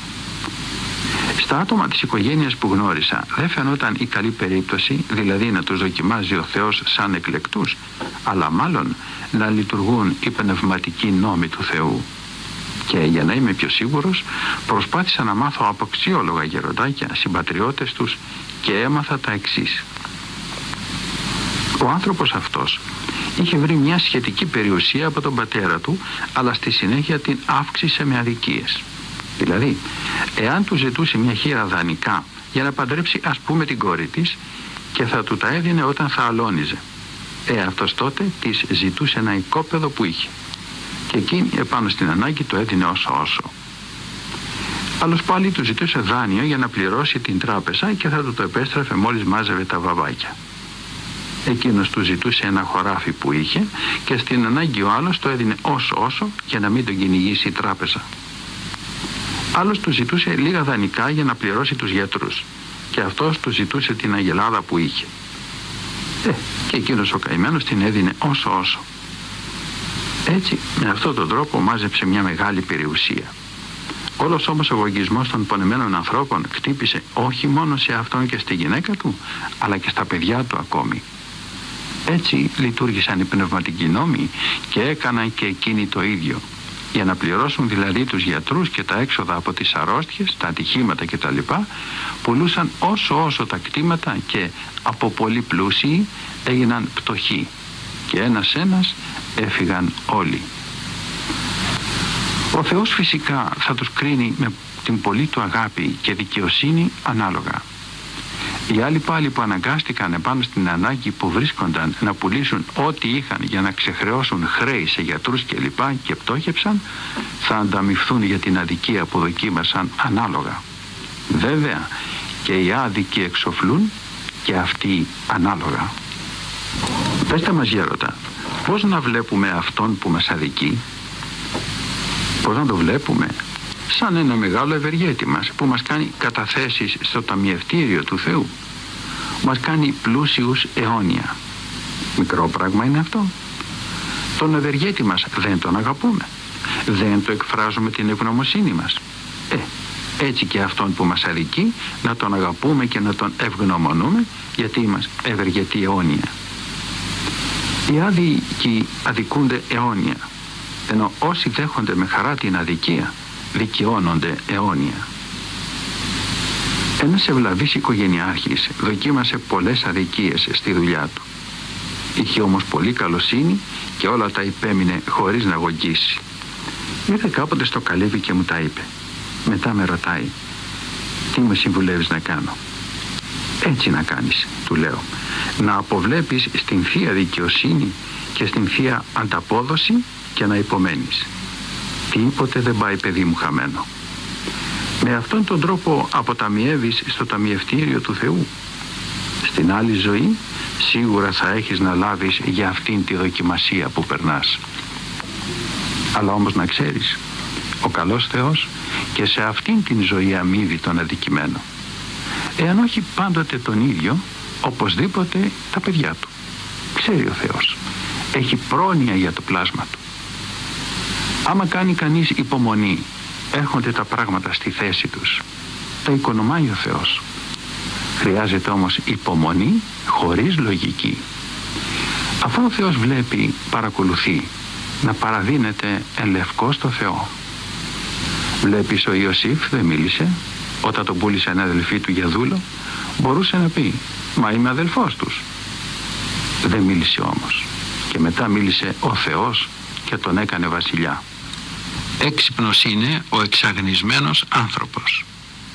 Στα άτομα της οικογένειας που γνώρισα δεν φαινόταν η καλή περίπτωση, δηλαδή να τους δοκιμάζει ο Θεός σαν εκλεκτούς, αλλά μάλλον να λειτουργούν οι πνευματικοί νόμοι του Θεού. Και για να είμαι πιο σίγουρος, προσπάθησα να μάθω από αξιόλογα γεροντάκια, συμπατριώτες τους, και έμαθα τα εξής. Ο άνθρωπος αυτός είχε βρει μια σχετική περιουσία από τον πατέρα του, αλλά στη συνέχεια την αύξησε με αδικίες. Δηλαδή, εάν του ζητούσε μια χήρα δανεικά για να παντρέψει ας πούμε την κόρη της, και θα του τα έδινε όταν θα αλώνιζε, αυτός τότε της ζητούσε ένα οικόπεδο που είχε, και εκείνη επάνω στην ανάγκη το έδινε όσο. Άλλος πάλι του ζητούσε δάνειο για να πληρώσει την τράπεζα και θα του το επέστρεφε μόλις μάζευε τα βαβάκια. Εκείνος του ζητούσε ένα χωράφι που είχε και στην ανάγκη ο άλλος το έδινε όσο για να μην τον κυνηγήσει η τράπεζα. Άλλος του ζητούσε λίγα δανεικά για να πληρώσει τους γιατρούς και αυτός του ζητούσε την αγελάδα που είχε. Και εκείνος ο καημένος την έδινε όσο. Έτσι, με αυτόν τον τρόπο μάζεψε μια μεγάλη περιουσία. Όλος όμως ο εγωισμός των πονεμένων ανθρώπων χτύπησε όχι μόνο σε αυτόν και στη γυναίκα του, αλλά και στα παιδιά του ακόμη. Έτσι λειτουργήσαν οι πνευματικοί νόμοι και έκαναν και εκείνοι το ίδιο. Για να πληρώσουν δηλαδή τους γιατρούς και τα έξοδα από τις αρρώστιες, τα ατυχήματα κτλ, πουλούσαν όσο τα κτήματα και από πολύ πλούσιοι έγιναν πτωχοί και ένας έφυγαν όλοι. Ο Θεός φυσικά θα τους κρίνει με την πολύ του αγάπη και δικαιοσύνη ανάλογα. Οι άλλοι πάλι που αναγκάστηκαν επάνω στην ανάγκη που βρίσκονταν να πουλήσουν ό,τι είχαν για να ξεχρεώσουν χρέη σε γιατρούς κλπ. Και πτώχευσαν, θα ανταμοιφθούν για την αδικία που δοκίμασαν ανάλογα. Βέβαια και οι άδικοι εξοφλούν και αυτοί ανάλογα. Πέστε μας γέροντα, πώς να βλέπουμε αυτόν που μας αδικεί? Πώς να το βλέπουμε? Σαν ένα μεγάλο ευεργέτη μας που μας κάνει καταθέσεις στο ταμιευτήριο του Θεού. Μας κάνει πλούσιους αιώνια. Μικρό πράγμα είναι αυτό? Τον ευεργέτη μας δεν τον αγαπούμε? Δεν το εκφράζουμε την ευγνωμοσύνη μας? Έτσι και αυτόν που μας αδικεί να τον αγαπούμε και να τον ευγνωμονούμε, γιατί μας ευεργετεί αιώνια. Οι άδικοι αδικούνται αιώνια, ενώ όσοι δέχονται με χαρά την αδικία δικαιώνονται αιώνια. Ένας ευλαβής οικογενειάρχης δοκίμασε πολλές αδικίες στη δουλειά του. Είχε όμως πολύ καλοσύνη και όλα τα υπέμεινε χωρίς να γογγίσει. Ήρθε κάποτε στο καλύβι και μου τα είπε. Μετά με ρωτάει, τι με συμβουλεύεις να κάνω? Έτσι να κάνεις, του λέω, να αποβλέπεις στην θεία δικαιοσύνη και στην θεία ανταπόδοση και να υπομένεις. Τίποτε δεν πάει, παιδί μου, χαμένο. Με αυτόν τον τρόπο αποταμιεύεις στο ταμιευτήριο του Θεού. Στην άλλη ζωή σίγουρα θα έχεις να λάβεις για αυτήν τη δοκιμασία που περνάς. Αλλά όμως να ξέρεις, ο καλός Θεός και σε αυτήν την ζωή αμείβει τον αδικημένο. Εάν όχι πάντοτε τον ίδιο, οπωσδήποτε τα παιδιά του. Ξέρει ο Θεός, έχει πρόνοια για το πλάσμα του. Άμα κάνει κανείς υπομονή, έρχονται τα πράγματα στη θέση τους. Τα οικονομάει ο Θεός. Χρειάζεται όμως υπομονή χωρίς λογική. Αφού ο Θεός βλέπει, παρακολουθεί, να παραδίνεται εν λευκό στο Θεό. Βλέπεις, ο Ιωσήφ δεν μίλησε. Όταν τον πούλησε ένα αδελφή του για δούλο, μπορούσε να πει, μα είμαι αδελφός τους. Δεν μίλησε όμως. Και μετά μίλησε ο Θεός και τον έκανε βασιλιά. Έξυπνος είναι ο εξαγνισμένος άνθρωπος.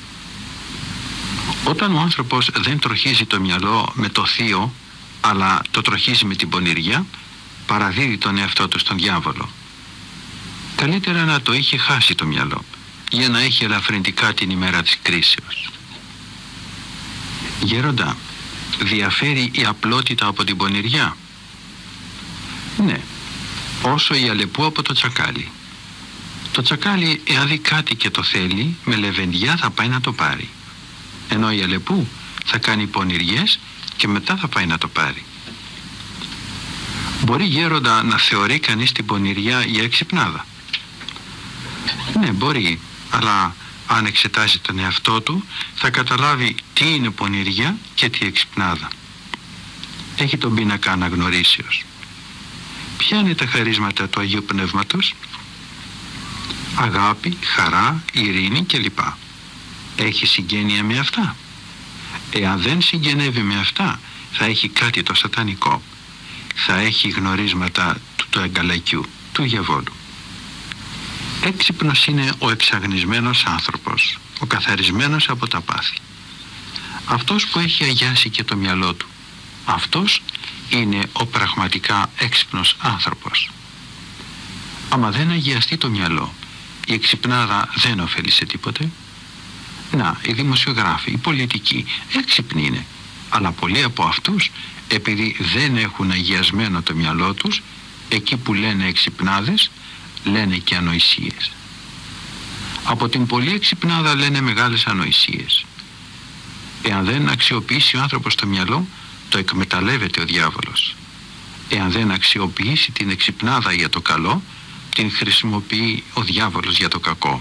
Όταν ο άνθρωπος δεν τροχίζει το μυαλό με το θείο, αλλά το τροχίζει με την πονηριά, παραδίδει τον εαυτό του στον διάβολο. Καλύτερα να το είχε χάσει το μυαλό, για να έχει ελαφρυντικά την ημέρα της κρίσεως. Γέροντα, διαφέρει η απλότητα από την πονηριά? Ναι, όσο η αλεπού από το τσακάλι. Το τσακάλι, εάν δει κάτι και το θέλει, με λεβεντιά θα πάει να το πάρει. Ενώ η αλεπού θα κάνει πονηριές και μετά θα πάει να το πάρει. Μπορεί, γέροντα, να θεωρεί κανείς την πονηριά για εξυπνάδα? Ναι, μπορεί, αλλά αν εξετάσει τον εαυτό του θα καταλάβει τι είναι πονηριά και τι εξυπνάδα. Έχει τον πίνακα αναγνωρίσεως. Ποια είναι τα χαρίσματα του Αγίου Πνεύματος? Αγάπη, χαρά, ειρήνη κλπ. Έχει συγγένεια με αυτά? Εάν δεν συγγενεύει με αυτά, θα έχει κάτι το σατανικό. Θα έχει γνωρίσματα του εγκαλακιού, του διαβόλου. Έξυπνος είναι ο εξαγνισμένος άνθρωπος, ο καθαρισμένος από τα πάθη. Αυτός που έχει αγιάσει και το μυαλό του, αυτός είναι ο πραγματικά έξυπνος άνθρωπος. Άμα δεν αγιαστεί το μυαλό, η εξυπνάδα δεν ωφελεί σε τίποτε. Να, οι δημοσιογράφοι, οι πολιτικοί, έξυπνοι είναι, αλλά πολλοί από αυτούς, επειδή δεν έχουν αγιασμένο το μυαλό τους, εκεί που λένε εξυπνάδες, λένε και ανοησίες. Από την πολλή εξυπνάδα λένε μεγάλες ανοησίες. Εάν δεν αξιοποιήσει ο άνθρωπος το μυαλό, το εκμεταλλεύεται ο διάβολος. Εάν δεν αξιοποιήσει την εξυπνάδα για το καλό, την χρησιμοποιεί ο διάβολος για το κακό.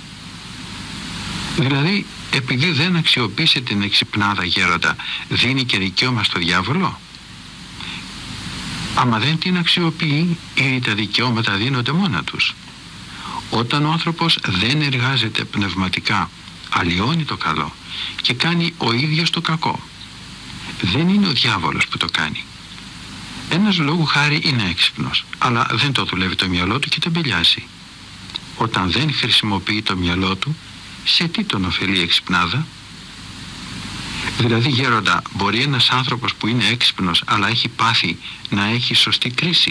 Δηλαδή, επειδή δεν αξιοποίησε την εξυπνάδα, γέροντα, δίνει και δικαίωμα στο διάβολο? Άμα δεν την αξιοποιεί, ήδη τα δικαιώματα δίνονται μόνα τους. Όταν ο άνθρωπος δεν εργάζεται πνευματικά, αλλοιώνει το καλό και κάνει ο ίδιος το κακό. Δεν είναι ο διάβολος που το κάνει. Ένας λόγου χάρη είναι έξυπνος, αλλά δεν το δουλεύει το μυαλό του και τεμπελιάζει. Όταν δεν χρησιμοποιεί το μυαλό του, σε τι τον ωφελεί η εξυπνάδα? Δηλαδή, γέροντα, μπορεί ένας άνθρωπος που είναι έξυπνος αλλά έχει πάθει να έχει σωστή κρίση?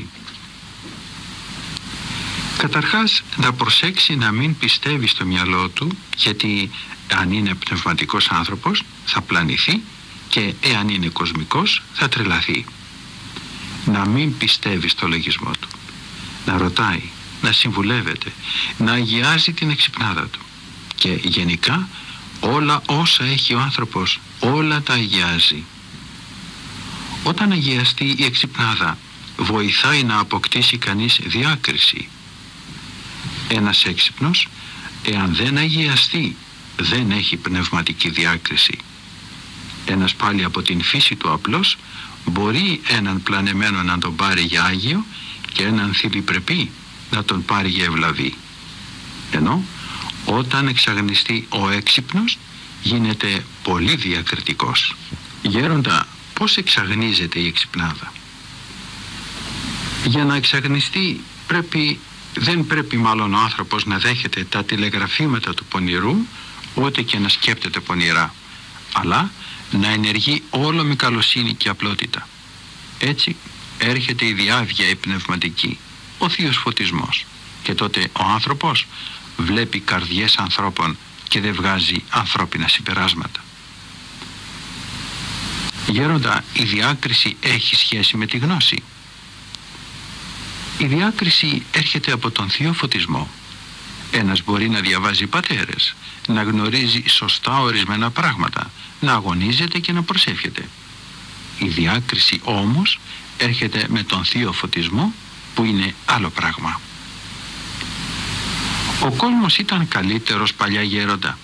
Καταρχάς, να προσέξει να μην πιστεύει στο μυαλό του, γιατί αν είναι πνευματικός άνθρωπος θα πλανηθεί και εάν είναι κοσμικός θα τρελαθεί. Να μην πιστεύει στο λογισμό του, να ρωτάει, να συμβουλεύεται, να αγιάζει την εξυπνάδα του και γενικά όλα όσα έχει ο άνθρωπος, όλα τα αγιάζει. Όταν αγιαστεί η εξυπνάδα, βοηθάει να αποκτήσει κανείς διάκριση. Ένας έξυπνος, εάν δεν αγιαστεί δεν έχει πνευματική διάκριση. Ένας πάλι από την φύση του απλός μπορεί έναν πλανεμένο να τον πάρει για Άγιο και έναν θηλυπρεπή να τον πάρει για ευλαβή. Ενώ όταν εξαγνιστεί ο έξυπνος γίνεται πολύ διακριτικός. Γέροντα, πώς εξαγνίζεται η εξυπνάδα? Για να εξαγνιστεί δεν πρέπει μάλλον ο άνθρωπος να δέχεται τα τηλεγραφήματα του πονηρού, ούτε και να σκέπτεται πονηρά, αλλά να ενεργεί όλο με καλοσύνη και απλότητα. Έτσι έρχεται η διάβγεια η πνευματική, ο θείος φωτισμός, και τότε ο άνθρωπος βλέπει καρδιές ανθρώπων και δεν βγάζει ανθρώπινα συμπεράσματα. Γέροντα, η διάκριση έχει σχέση με τη γνώση. Η διάκριση έρχεται από τον θείο φωτισμό. Ένας μπορεί να διαβάζει πατέρες, να γνωρίζει σωστά ορισμένα πράγματα, να αγωνίζεται και να προσεύχεται. Η διάκριση όμως έρχεται με τον θείο φωτισμό, που είναι άλλο πράγμα. Ο κόσμος ήταν καλύτερος παλιά, γέροντα?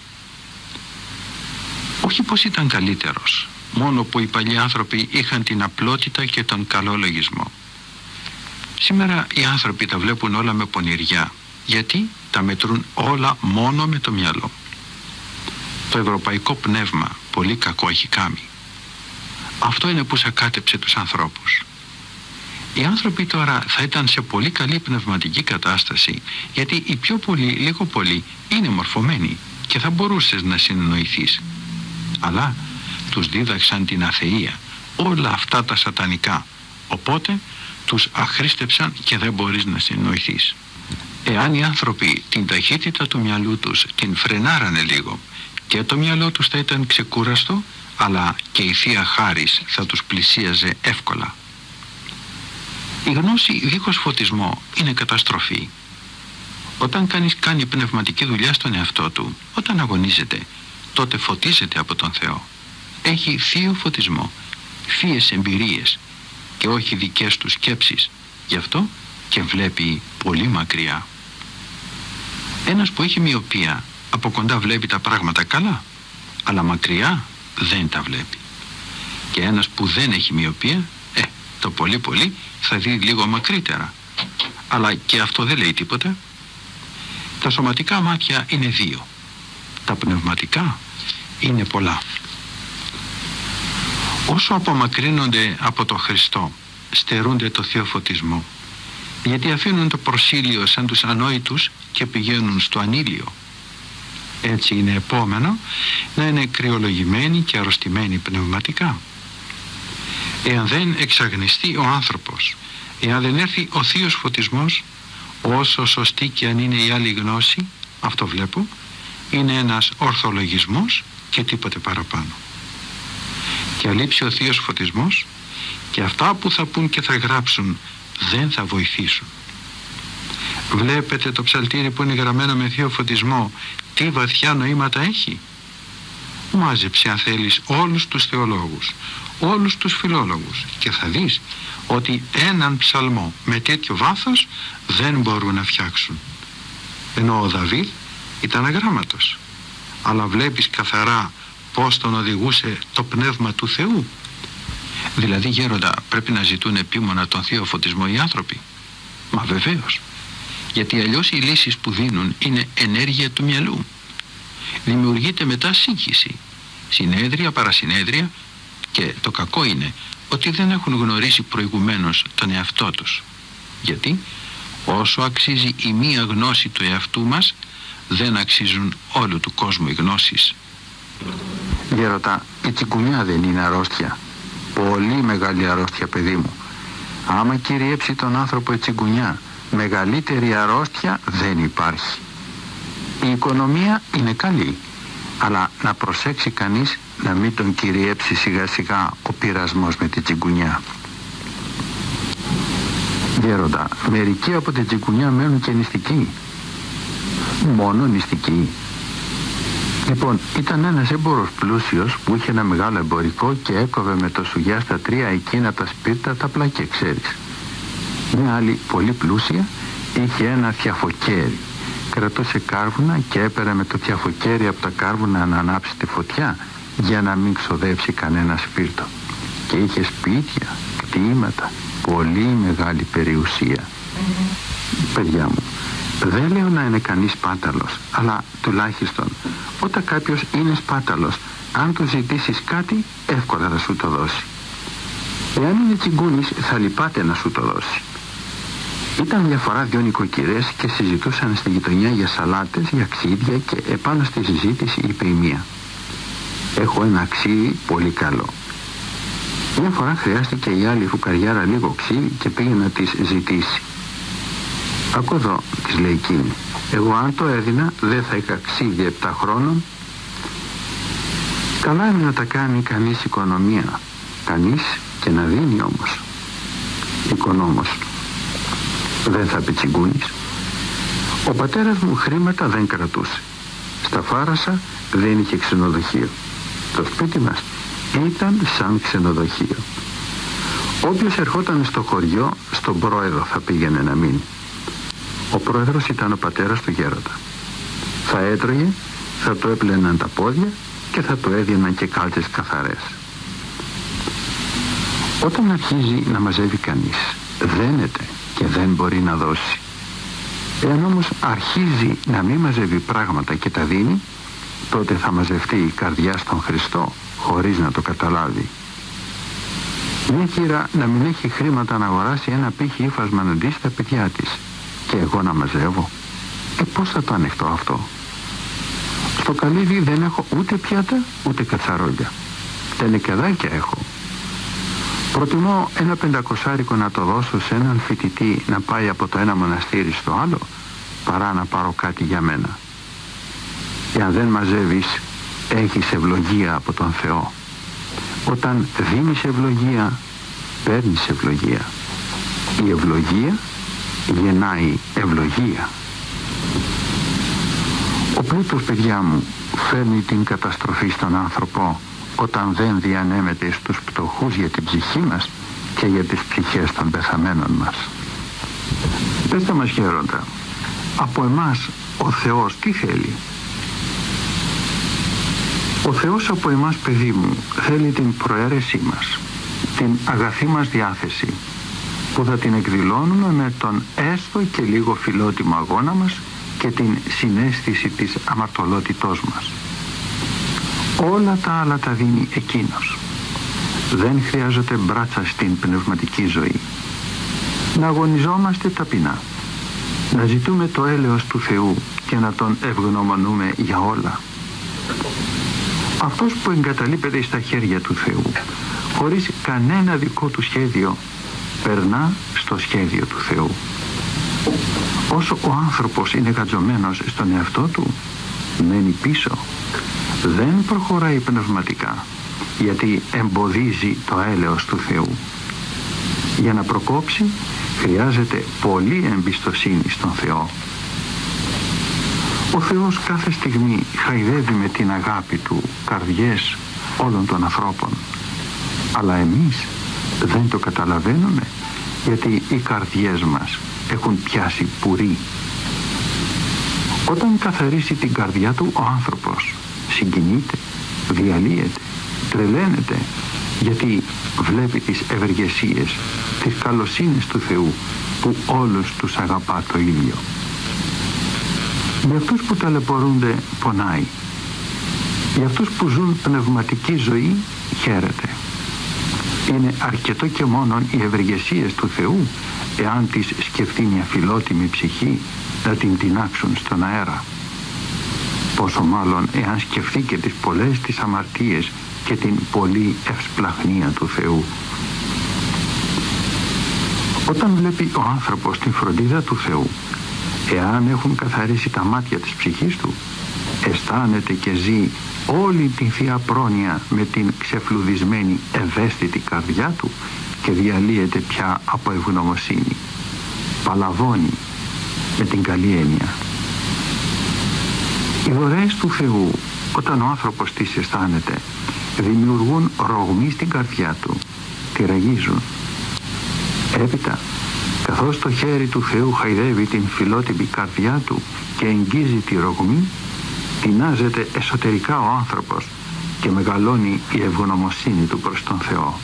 Όχι πως ήταν καλύτερος, μόνο που οι παλιοί άνθρωποι είχαν την απλότητα και τον καλό λογισμό. Σήμερα οι άνθρωποι τα βλέπουν όλα με πονηριά, γιατί τα μετρούν όλα μόνο με το μυαλό. Το ευρωπαϊκό πνεύμα πολύ κακό έχει κάνει. Αυτό είναι που σακάτεψε τους ανθρώπους. Οι άνθρωποι τώρα θα ήταν σε πολύ καλή πνευματική κατάσταση, γιατί οι πιο πολλοί, λίγο πολύ, είναι μορφωμένοι και θα μπορούσες να συνεννοηθείς. Αλλά τους δίδαξαν την αθεία, όλα αυτά τα σατανικά, οπότε τους αχρίστεψαν και δεν μπορείς να συνεννοηθείς. Εάν οι άνθρωποι την ταχύτητα του μυαλού τους την φρενάρανε λίγο, και το μυαλό τους θα ήταν ξεκούραστο, αλλά και η Θεία Χάρις θα τους πλησίαζε εύκολα. Η γνώση δίχως φωτισμό είναι καταστροφή. Όταν κανείς κάνει πνευματική δουλειά στον εαυτό του, όταν αγωνίζεται, τότε φωτίζεται από τον Θεό. Έχει θείο φωτισμό, θείες εμπειρίες και όχι δικές του σκέψεις. Γι' αυτό και βλέπει πολύ μακριά. Ένας που έχει μοιοπία από κοντά βλέπει τα πράγματα καλά, αλλά μακριά δεν τα βλέπει. Και ένας που δεν έχει μοιοπία, το πολύ πολύ θα δει λίγο μακρύτερα. Αλλά και αυτό δεν λέει τίποτα. Τα σωματικά μάτια είναι δύο. Τα πνευματικά είναι πολλά. Όσο απομακρύνονται από το Χριστό, στερούνται το θείο φωτισμό, γιατί αφήνουν το προσήλιο σαν τους ανόητους και πηγαίνουν στο ανήλιο. Έτσι είναι επόμενο να είναι κρυολογημένοι και αρρωστημένοι πνευματικά. Εάν δεν εξαγνιστεί ο άνθρωπος, εάν δεν έρθει ο θείος φωτισμός, όσο σωστή και αν είναι η άλλη γνώση, αυτό βλέπω, είναι ένας ορθολογισμός και τίποτε παραπάνω. Και αλείψει ο θείος φωτισμός, και αυτά που θα πούν και θα γράψουν δεν θα βοηθήσουν. Βλέπετε το ψαλτήρι που είναι γραμμένο με θείο φωτισμό, τι βαθιά νοήματα έχει. Μάζεψε αν θέλεις όλους τους θεολόγους, όλους τους φιλόλογους, και θα δεις ότι έναν ψαλμό με τέτοιο βάθος δεν μπορούν να φτιάξουν. Ενώ ο Δαβίδ ήταν αγράμματος, αλλά βλέπεις καθαρά πως τον οδηγούσε το πνεύμα του Θεού. Δηλαδή, γέροντα, πρέπει να ζητούν επίμονα τον θείο φωτισμό οι άνθρωποι? Μα βεβαίως, γιατί αλλιώς οι λύσεις που δίνουν είναι ενέργεια του μυαλού. Δημιουργείται μετά σύγχυση, συνέδρια, παρασυνέδρια, και το κακό είναι ότι δεν έχουν γνωρίσει προηγουμένως τον εαυτό τους. Γιατί όσο αξίζει η μία γνώση του εαυτού μας, δεν αξίζουν όλου του κόσμου οι γνώσεις.
Γέροντα, η τσιγκουνιά δεν είναι αρρώστια? Πολύ μεγάλη αρρώστια, παιδί μου. Άμα κυριέψει τον άνθρωπο η τσιγκουνιά, μεγαλύτερη αρρώστια δεν υπάρχει. Η οικονομία είναι καλή, αλλά να προσέξει κανείς να μην τον κυριέψει σιγά σιγά ο πειρασμός με τη τσιγκουνιά. Γέροντα, μερικοί από τη τσιγκουνιά μένουν και νηστικοί. Μόνο νηστικοί? Λοιπόν, ήταν ένας έμπορος πλούσιος που είχε ένα μεγάλο εμπορικό και έκοβε με το σουγιά στα τρία εκείνα τα σπίρτα τα πλακέ, ξέρεις. Μια άλλη πολύ πλούσια είχε ένα θιαφοκέρι κρατούσε κάρβουνα και έπαιρε με το τιαφοκέρι από τα κάρβουνα να ανάψει τη φωτιά για να μην ξοδέψει κανένα σπίρτο. Και είχε σπίτια, κτήματα, πολύ μεγάλη περιουσία. Παιδιά μου, δεν λέω να είναι κανείς σπάταλος, αλλά τουλάχιστον όταν κάποιος είναι σπάταλος, αν του ζητήσεις κάτι, εύκολα θα σου το δώσει. Εάν είναι τσιγκούνης, θα λυπάται να σου το δώσει. Ήταν μια φορά δυο νοικοκυρές και συζητούσαν στη γειτονιά για σαλάτες, για ξύδια, και επάνω στη συζήτηση είπε η μία: «Έχω ένα ξύδι πολύ καλό». Μια φορά χρειάστηκε η άλλη φουκαριάρα λίγο ξύδι και πήγε να της ζητήσει. «Ακού εδώ», της λέει εκείνη, «εγώ αν το έδινα δεν θα είχα ξύδι 7 χρόνων». Καλά είναι να τα κάνει κανείς οικονομία, κανείς και να δίνει όμως. Οικονόμος δεν θα πει τσιγκούνης. Ο πατέρας μου χρήματα δεν κρατούσε. Στα Φάρασα δεν είχε ξενοδοχείο. Το σπίτι μας ήταν σαν ξενοδοχείο. Όποιος ερχόταν στο χωριό, στον πρόεδρο θα πήγαινε να μείνει. Ο πρόεδρος ήταν ο πατέρας του γέροντα. Θα έτρωγε, θα του έπλαιναν τα πόδια και θα του έδιαναν και κάλτσες καθαρές. Όταν αρχίζει να μαζεύει κανείς, δένεται και δεν μπορεί να δώσει. Εάν όμως αρχίζει να μην μαζεύει πράγματα και τα δίνει, τότε θα μαζευτεί η καρδιά στον Χριστό χωρίς να το καταλάβει. Μια κύρα να μην έχει χρήματα να αγοράσει ένα πύχη ύφασμα να ντύσει τα παιδιά της, και εγώ να μαζεύω, πώς θα το ανεχτώ αυτό? Στο καλύδι δεν έχω ούτε πιάτα ούτε κατσαρόλια. Τελεκαδάκια έχω. Προτιμώ ένα 500 να το δώσω σε έναν φοιτητή να πάει από το ένα μοναστήρι στο άλλο, παρά να πάρω κάτι για μένα. Εάν δεν μαζεύεις, έχεις ευλογία από τον Θεό. Όταν δίνεις ευλογία, παίρνεις ευλογία. Η ευλογία γεννάει ευλογία. Ο πλούτος, παιδιά μου, φέρνει την καταστροφή στον άνθρωπο όταν δεν διανέμεται στους πτωχούς για την ψυχή μας και για τις ψυχές των πεθαμένων μας. Πέστε μας, γέροντα, από εμάς ο Θεός τι θέλει? Ο Θεός από εμάς, παιδί μου, θέλει την προαίρεσή μας, την αγαθή μας διάθεση, που θα την εκδηλώνουμε με τον έστω και λίγο φιλότιμο αγώνα μας και την συναίσθηση της αμαρτωλότητός μας. Όλα τα άλλα τα δίνει Εκείνος. Δεν χρειάζεται μπράτσα στην πνευματική ζωή. Να αγωνιζόμαστε ταπεινά, να ζητούμε το έλεος του Θεού και να Τον ευγνωμονούμε για όλα. Αυτός που εγκαταλείπεται στα χέρια του Θεού, χωρίς κανένα δικό του σχέδιο, περνά στο σχέδιο του Θεού. Όσο ο άνθρωπος είναι γατζωμένος στον εαυτό του, μένει πίσω. Δεν προχωράει πνευματικά, γιατί εμποδίζει το έλεος του Θεού. Για να προκόψει, χρειάζεται πολλή εμπιστοσύνη στον Θεό. Ο Θεός κάθε στιγμή χαϊδεύει με την αγάπη Του καρδιές όλων των ανθρώπων. Αλλά εμείς δεν το καταλαβαίνουμε, γιατί οι καρδιές μας έχουν πιάσει πουρί. Όταν καθαρίσει την καρδιά του, ο άνθρωπος συγκινείται, διαλύεται, τρελαίνεται, γιατί βλέπει τις ευεργεσίες, τις καλοσύνες του Θεού, που όλους τους αγαπά το ίδιο. Για αυτούς που ταλαιπωρούνται πονάει. Για αυτούς που ζουν πνευματική ζωή χαίρεται. Είναι αρκετό και μόνον οι ευεργεσίες του Θεού, εάν τις σκεφτεί μια φιλότιμη ψυχή, να την τινάξουν στον αέρα. Πόσο μάλλον εάν σκεφτεί και τις πολλές τις αμαρτίες και την πολλή ευσπλαχνία του Θεού. Όταν βλέπει ο άνθρωπος την φροντίδα του Θεού, εάν έχουν καθαρίσει τα μάτια της ψυχής του, αισθάνεται και ζει όλη την Θεία Πρόνοια με την ξεφλουδισμένη ευαίσθητη καρδιά του και διαλύεται πια από ευγνωμοσύνη. Παλαβώνει με την καλή έννοια. Οι δωρεές του Θεού, όταν ο άνθρωπος τις αισθάνεται, δημιουργούν ρογμή στην καρδιά του, τη ραγίζουν. Έπειτα,
Καθώς το χέρι του Θεού χαϊδεύει την φιλότιμη καρδιά του και εγγίζει τη ρογμή, τεινάζεται εσωτερικά ο άνθρωπος και μεγαλώνει η ευγνωμοσύνη του προς τον Θεό.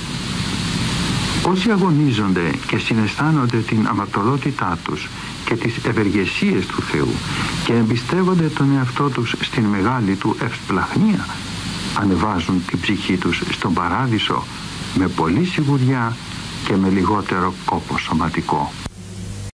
Όσοι αγωνίζονται και συναισθάνονται την αμαρτωλότητά τους και τις ευεργεσίες του Θεού και εμπιστεύονται τον εαυτό τους στην μεγάλη του ευσπλαχνία, ανεβάζουν την ψυχή τους στον παράδεισο με πολλή σιγουριά και με λιγότερο κόπο σωματικό.